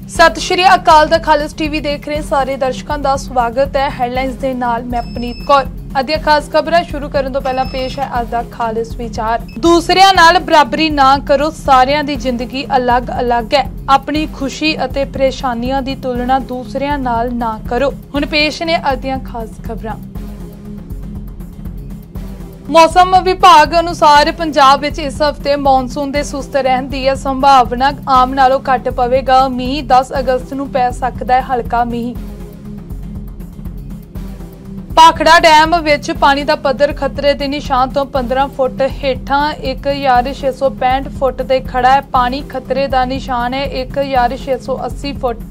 सत श्री अकाल दा खालिस टीवी देख रहे सारे दर्शकों का स्वागत है। हेडलाइंस दे नाल मैं अपनीत कौर। अद्य खास खबरां शुरू करन तो पहला पेश है अज दा खालिस विचार। दूसरियां नाल बराबरी ना करो, सारियां दी जिंदगी अलग अलग है। अपनी खुशी अते परेशानियां दी तुलना दूसरियां नाल ना करो। हुण पेश ने अज दियां खास खबरां। मौसम विभाग अनुसार पंजाब विच इस हफ्ते मॉनसून दे सुस्त रहन दी संभावना। आम नालों घट पवेगा मींह। 10 अगस्त नूं पै सकदा है हल्का मींह। भाखड़ा डैम विच पानी दा पद्धर खतरे दे निशान तो 15 फुट हेठां 1665 फुट ते खड़ा है। पानी खतरे दा निशान है 1680 फुट।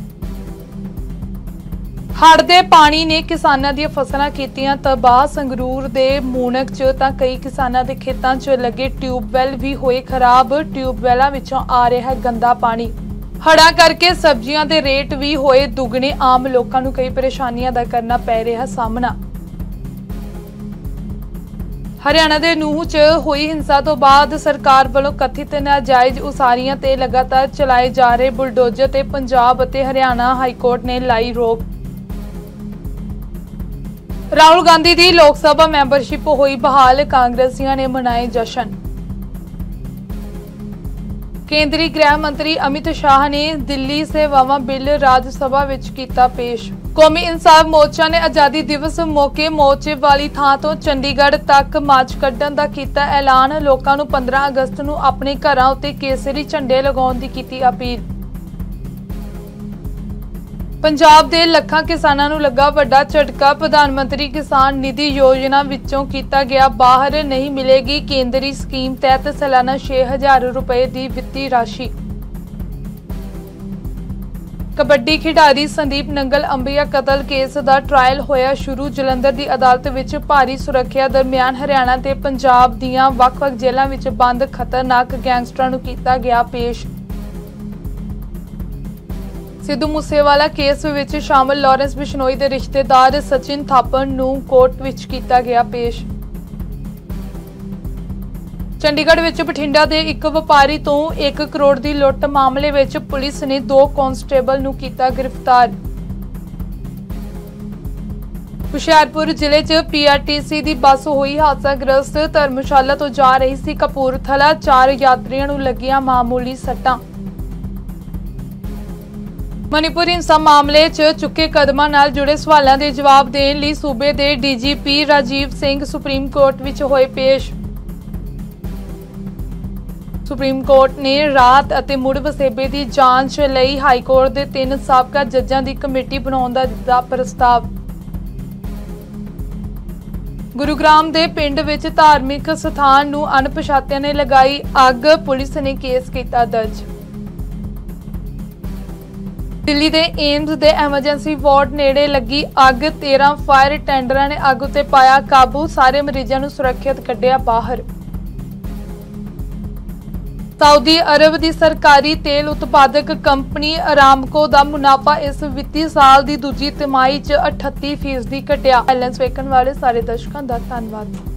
हड़ दे पानी ने किसानां दी फसलां कीतियां तबाह। संगरूर दे मूनक च तां कई किसानां दे खेतां च लगे ट्यूबवैल भी होए खराब। ट्यूबवैलां विचों आ रहा है गंदा पानी। हड़ां करके सब्जियां दे रेट भी होए दुगने। आम लोकां नूं कई परेशानियां दा करना पै रिहा सामना। हरियाणा दे नूंह च हुई हिंसा तो बाद सरकार वालों कथित नाजायज उसारियां ते लगातार चलाए जा रहे बुलडोजर ते पंजाब अते हरियाणा हाईकोर्ट ने लाई रोक। राहुल गांधी की लोकसभा मैंबरशिप हुई बहाल। कांग्रेसियों ने मनाए जश्न। केंद्रीय गृह मंत्री अमित शाह ने दिल्ली सेवावां बिल राज्यसभा विच कीता पेश। कौमी इंसाफ मोर्चा ने आजादी दिवस मौके मोर्चे वाली थां तो चंडीगढ़ तक मार्च कड्ढण दा कीता ऐलान। लोकां नूं 15 अगस्त नूं अपने घरां उत्ते केसरी झंडे लगाउण दी कीती अपील। पंजाब दे लखां किसानां नूं लगा वड्डा झटका। प्रधानमंत्री किसान निधि योजना विचों कीता गया बाहर। नहीं मिलेगी केंद्री स्कीम तहत सालाना 6000 रुपए की वित्ती राशि। कबड्डी खिडारी संदीप नंगल अंबिया कतल केस दा ट्रायल होया शुरू। जलंधर दी अदालत विच भारी सुरक्षा दरमियान हरियाणा ते पंजाब दीआं वख-वख जेलां विच बंद खतरनाक गैंगस्टरां नूं कीता गया पेश। सिद्धू मूसेवाला केस विच शामिल लॉरेंस बिश्नोई दे रिश्तेदार सचिन थापड़ नूं कोर्ट विच कीता गया पेश। चंडीगढ़ विच बठिंडा दे एक व्यापारी तो 1 करोड़ की लुट मामले विच पुलिस ने 2 कांस्टेबल नूं कीता गिरफ्तार। हुशियारपुर जिले च PRTC दी बस हुई हादसाग्रस्त। धर्मशाला तो जा रही सी कपूरथला। 4 यात्रियों नूं लगियां मामूली सट्टां। मणिपुर हिंसा मामले च चुके कदमां नाल जुड़े सवालों के जवाब देने लई सूबे के DGP Rajiv Singh supreme court विच होए पेश। सुप्रीम कोर्ट ने राहत अते मुड़ वसेबे की जांच लई हाईकोर्ट के 3 साबका जजां की कमेटी बनाउण दा दित्ता प्रस्ताव। गुरुग्राम के पिंड विच धार्मिक सथान नूं अणपछातिਆਂ ने लगाई अग। पुलिस ने केस कीता दर्ज। दिल्ली के एम्स के एमरजेंसी वार्ड नेड़े लगी अग। 13 फायर टेंडरां ने अग उत्ते पाया काबू। सारे मरीजों नूं सुरक्षित कढ़िया बाहर। सऊदी अरब की सरकारी तेल उत्पादक कंपनी अरामको का मुनाफा इस वित्ती साल की दूजी तिमाही च 38% घटिया। हेडलाइंस वेखण वाले सारे दर्शकों का धन्यवाद।